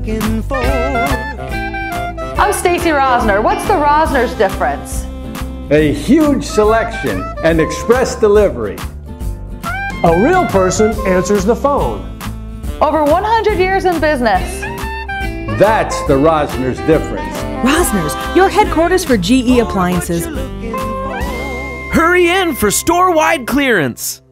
looking for. I'm Stacy Rosner. What's the Rosner's difference? A huge selection and express delivery. A real person answers the phone. Over 100 years in business. That's the Rosner's difference. Rosner's, your headquarters for GE appliances. Hurry in for store-wide clearance.